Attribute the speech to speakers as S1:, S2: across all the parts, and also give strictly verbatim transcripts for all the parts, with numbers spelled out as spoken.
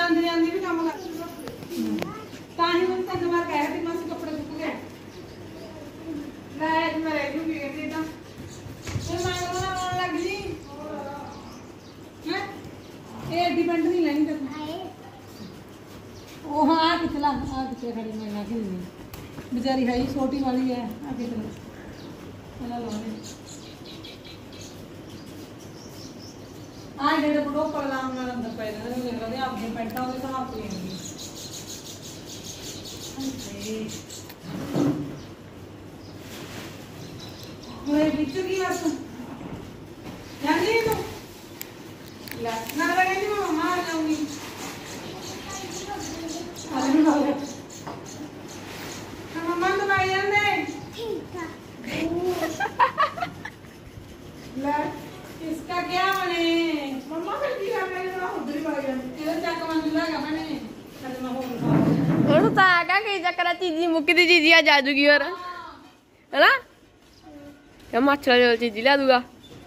S1: आंदी आंदी भी काम कर ताही मैं तीन बार कह रही मैं कपड़े सुक गए मैं मैं रह जूंगी कहती तो मैं मांगना लग जी हैं ये डिपेंड नहीं लेनी तो ओ हां आ कितला आ कितने खड़ी मैं ना कि बेचारी है ही छोटी वाली है आगे चलो चला लो आ डेढ़ फुट ऊपर लाम ना अंदर पे ना देख रहे आप ये पैंटा होगे तो आप लेंगे मुझे बिच्छू की बात जानती है तू ला ना लगा जी मैं मार जाऊंगी अरे बाबा हम मम्मा तो भाई जाने ला इसका क्या बने मम्मा फिर की कर रहे हो उधर ही भाग जाने ये चक्क मंजुला का बने कल मैं हो और
S2: तो आगा के चक्कर चीजी मुक्की चीजी आ जाजूगी और है ना क्या माछा जो चीजी ला दूंगा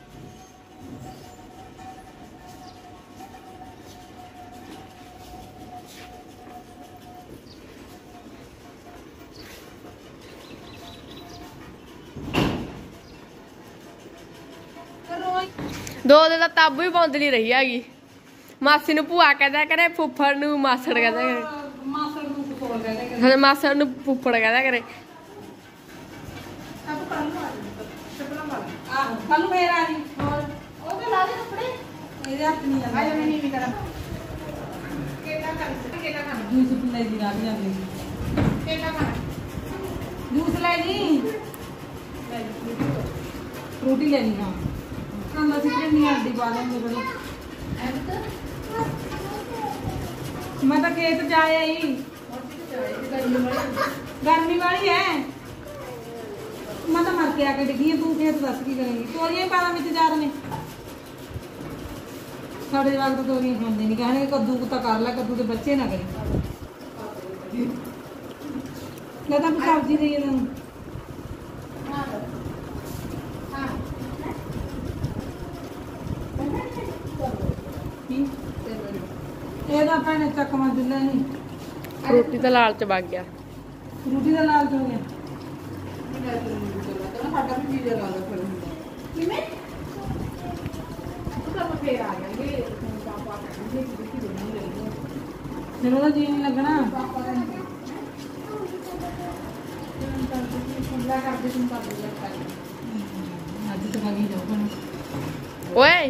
S2: दो दिन ताबू ही पौंदली रही हैगी मासी नूं भूआ कहदा करे फुफड़ नूं मासड़ कहदा करे
S1: मासड़ नूं फुफड़ कहदा करे
S2: मासड़ नूं फुफड़ कहदा करे
S1: अब कल नु आ चपला वाला आ कल मेरा आ रही और ओ तो ला दे कपड़े मेरे हाथ नहीं आ आया मैं नहीं भी करा केला कर केला कर जूस ले जी रात जाके केला कर जूस ले जी रोटी लेनी हां हम बस इतनी नहीं हड्डी पा लेंगे बड़ी मैं तो खेत जाए आई गर्मी वाली है मैं तो मर के आके डिगी तू खेत दस की करेंगी तोरियां पाला में जार में साढ़े जवाक तो तोरियां खाते नहीं कहने कद्दू तो कर ला कद्दू के बच्चे ना करें मैं तो सब्जी दी है ਇਹਦਾ ਭੈਣੇ ਚੱਕ ਮਾ ਦਿਲੇ ਨਹੀਂ
S2: ਰੋਟੀ ਦਾ ਲਾਲਚ ਵਗ ਗਿਆ
S1: ਰੋਟੀ ਦਾ ਲਾਲਚ ਹੋ ਗਿਆ
S3: ਸਾਡਾ ਵੀ ਵੀਜ਼ਾ ਲਾ ਦੋ ਫਿਰ ਕਿਵੇਂ ਉਹ ਤਾਂ ਫੇਰ ਆ ਜਾਣਗੇ ਪਾਪਾ ਕਹਿੰਦੇ ਕਿ ਕਿਤੇ ਨਹੀਂ ਲੱਗਣੀ
S1: ਫਿਰ ਉਹਦਾ ਜੀ ਨਹੀਂ ਲੱਗਣਾ
S3: ਪਾਪਾ ਕਹਿੰਦੇ ਫੁੱਲਾ ਕਰਦੇ ਤੁਮ ਕਰ ਦਿਆ ਕਰ
S1: ਅੱਜ ਤਾਂ ਵਗੀ ਜਾਓ ਭੈਣੇ
S2: ਓਏ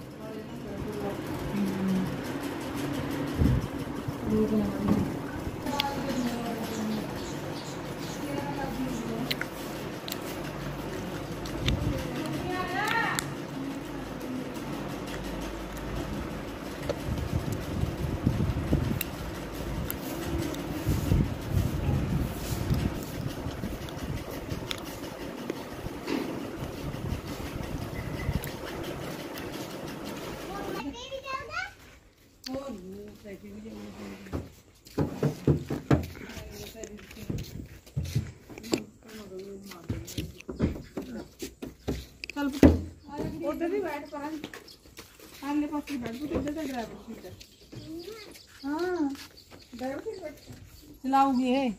S1: उधर भी बैठ पा आगे पास भी बैठ उधर का ड्राइवर सीट है हां ड्राइवर सीट बैठ चलाओगे है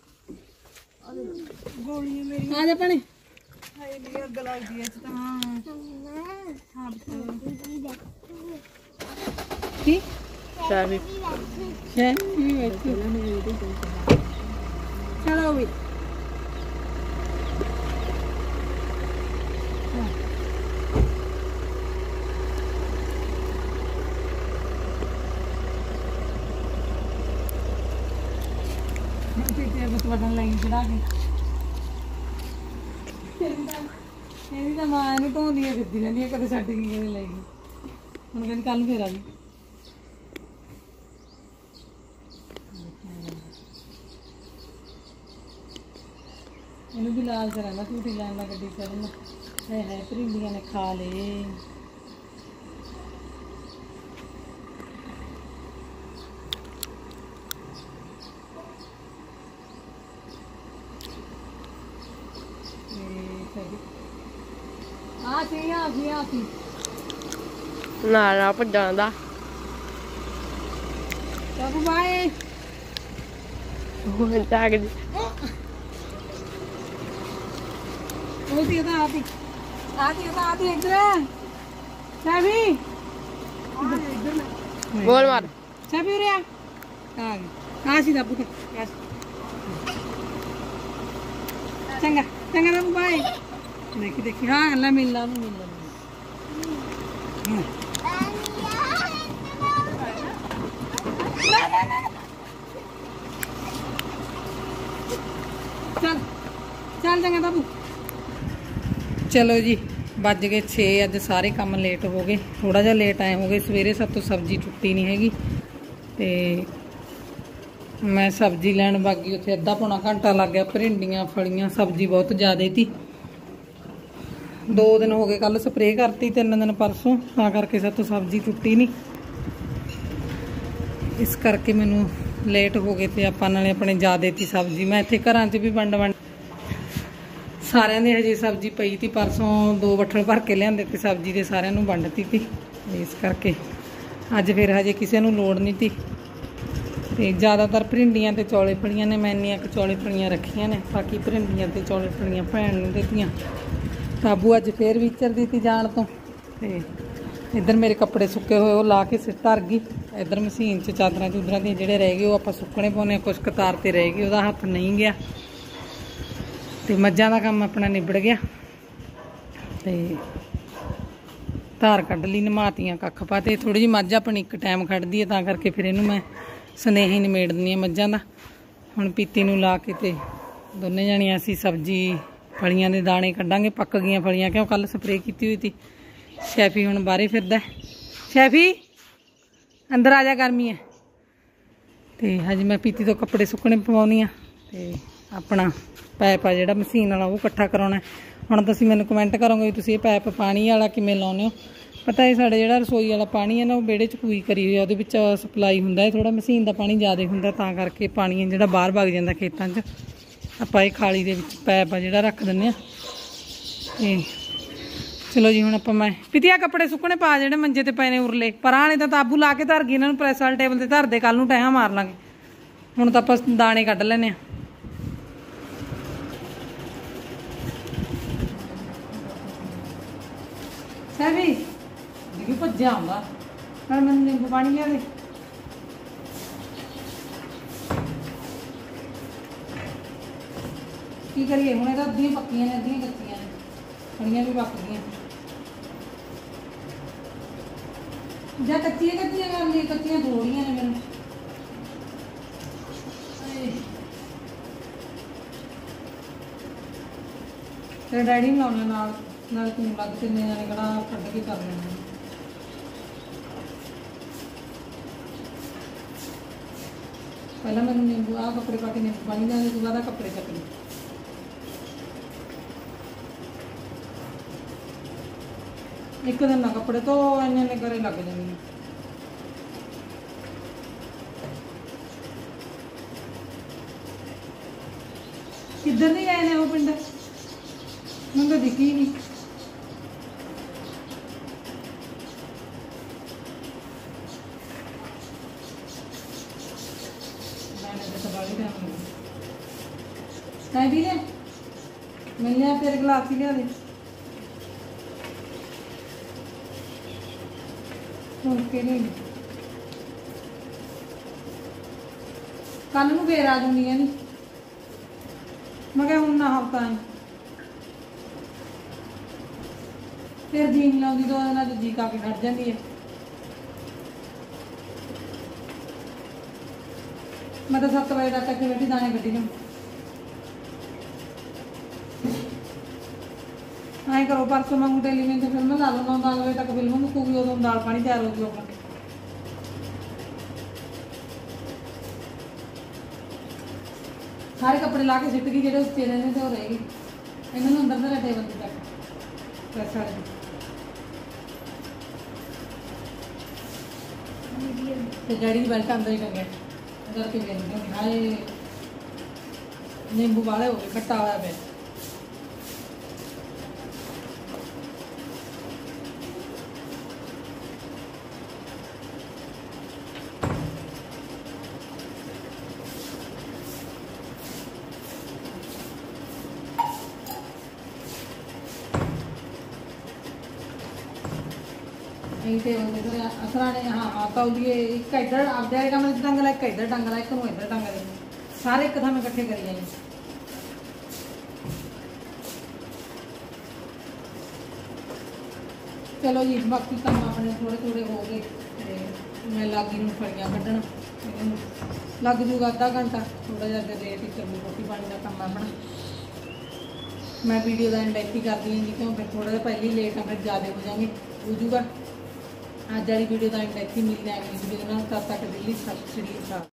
S1: गोली मेरी आ जा पने हाय मेरी गला दी है तो हां हां ठीक
S2: चाबी
S1: चाबी बैठ चलो भी बटन लाइन चढ़ा के ਇਹਦੀ ਤਾਂ ਮਾਂ ਇਹਨੂੰ ਢੋਂਦੀਆਂ ਫਿਰਦੀ ਰਹਿੰਦੀ ਹੈ ਕਦੇ ਛੱਡ ਗਈ ਕਦੇ ਲੈ ਗਈ ਹੁਣ ਕਹਿੰਦੀ ਕੱਲ ਨੂੰ ਫੇਰ ਆ ਗਈ ਇਹਨੂੰ ਵੀ ਲਾਲ ਕਰਾਂਗਾ ਝੂਟੀ ਲੈਣ ਦਾ ਗੱਡੀ ਚੜ੍ਹਨਾ ਹੈ ਹੈ ਪਰਿੰਦੀਆਂ ਨੇ ਖਾ ਲਏ आ सी आ सी आ सी
S2: ना ना भज्जा दा
S1: बाबू बाय
S2: जाग
S1: आती आती आती आती इधर चाबी
S2: बोल मार
S1: चाबी रे आ आ सीधा पुट चंगा चंगा बाबू बाय देखी देखी हाँ अल्लाह मिल ला मिल ला चल चल चंगा बाबू चलो जी बज गए छे अज सारे काम लेट हो गए थोड़ा जा लेट आए हो गए सवेरे सब तो सब्जी टुट्टी नहीं हैगी ते मैं सब्जी लैन बागी उत्थे अद्धा पौना घंटा लग गया भरिंडियां फलियां सब्जी बहुत ज़्यादा थी दो दिन हो गए कल स्प्रे करती तीन दिन परसों तां करके सब तो सब्जी टुट्टी नहीं इस करके मैनू लेट हो गए थे आपां नाले अपने ज़्यादा थी सब्जी मैं इत्थे घरां च भी वंड वंड सारिਆਂ ਦੇ हजे सब्जी पई थी परसों दो बट्ठल भर के लियाते थे सब्जी के सारिਆਂ ਨੂੰ वंडती थी इस करके अज फिर हजे किसी ਨੂੰ लोड़ नहीं थी ਤੇ ज़्यादातर ਭਿੰਡੀਆਂ ਤੇ ਚੌਲੇ ਫਲੀਆਂ ਨੇ मैं ਇੰਨੀਆਂ ਕੁ ਚੌਲੇ ਫਲੀਆਂ ਰੱਖੀਆਂ ਨੇ बाकी ਭਿੰਡੀਆਂ ਤੇ ਚੌਲੇ ਫਲੀਆਂ ਭੈਣ ਨੂੰ ਦਿੱਤੀਆਂ ਕਾਬੂ ਅੱਜ ਫੇਰ ਵਿਚਰਦੀ ਤੀ ਜਾਣ ਤੋਂ ਤੇ इधर मेरे कपड़े सुके हुए वो ला के सिर धर गई इधर मशीन च चादर चूदर दी जेडे रह गए वो आप सुकने पाने कुछ कतार ते रह गए वह हथ नहीं गया तो मझां का काम अपना निबड़ गया तो धार कढ़ ली नमातियां कख पाते थोड़ी जी मझ अपनी एक टाइम खड़दी है तां करके फिर इनू मैं स्नेह ही निमेड़ दी मझां दा हुण पीती नूं ला के ते दोने जणियां असीं सब्जी फलियां दे दाने कड्डांगे पक गईयां फलियां क्यों कल स्प्रे की हुई थी शैफी हुण बाहर फिरदा शैफी अंदर आ जा गर्मी है तो हज मैं पीती तो कपड़े सुकने पवाउणी आ ते अपना पैप आ जिहड़ा मशीन वाला वो इकट्ठा कराउणा हुण तुसीं मैनूं कमेंट करोगे भी तुसीं ये पैप पानी वाला किवें लाउने हो पता है साडे जिहड़ा रसोई वाला पानी है ना वो बेड़े च कूई करी हुई उहदे विच सप्लाई हुंदा है थोड़ा मशीन दा पानी ज़्यादा हुंदा तां करके पानी जिहड़ा बाहर वग जांदा खेतां च आपां इह खाली दे विच पैप आ जिहड़ा रख दिंदे आ ते चलो जी हुण आपां मैं पितिया कपड़े सुकने पा जिहड़े मंजे ते पए ने उरले परां वाले तां ताबू ला के धर गई इन्हां नूं प्रैस वाले टेबल ते धर दे कल नूं टैहां मार लांगे हुण तां आपां दाणे कढ लैने आ सैवी देखी भज्जिया आउंदा नाल मैनूं नींबू पानी लिया दे की करिए हुण इहदा अद्धियां पक्कियां ने अद्धियां कच्चियां ने फलियां भी पक गईयां जा कच्चियां कच्चियां कर ली कच्चियां थोड़ियां ने मैनूं तेरे डैडी नूं लाउणे नाल नाल तूं लग तिन्ने जाने कड़ा कड्ढ के कर लेना पहला मैनूं नींबू आ कपड़े पा के नींबू पानी जाने तो बाद कपड़े चकने एक दिन ना कपड़े तो इन्ने इन्ने करे लग जाने किधर नहीं गए ने वो पिंड मैं तो दिखी नहीं कहीं भी ले मिल लिया तेरे गिलास ही लिया दे के नहीं कल नूं फिर आ जूंगी नहीं मैं क्या हुण ना हफ्ता है फिर जी नहीं लाउंदी दो दिन जी का के खड़ जाती है मैं तो सत्त बजे तक इत्थे बैठी दाने कड्ढी लूँ ऐ करो परसों मैं टेलीविजन से फिल्म ला लो नौ दस बजे तक फिल्म मुकूगी उदों दाल पानी तैयार हो गया अपना सारे कपड़े ला के सिट गई जो उच्चे रहने तो रहेगी इन्होंने अंदर धरा टेबल तक प्रेस वाले डैडी की बेल्ट अंदर ही टंगे करके हाए नींबू वाले हो गए खट्टा होया पे यही टेबल से असराने हाँ हाँ तौलिए एक इधर आपदे वाले कमरे टंग ला, एक इधर टंग ला, एक नूं इधर टंग ला, सारे एक थां इकट्ठे करी जाए। चलो जी बाकी काम अपने थोड़े थोड़े हो गए। मैं लागी नूं फड़ियां कड्ढण लग जूगा अद्धा घंटा, थोड़ा जिहा लेट ही चलू रोटी पानी का काम अपना। मैं वीडियो का एंड इत्थे कर दी जी क्यों फिर थोड़ा जिहा पहले ही लेट है, फिर ज़्यादा हो जाएंगे हो जूगा। अज वाली वीडियो का एंड इत्थे मिलते हैं अगली वीडियो नाल, तद तक दिल्ली सत श्री अकाल।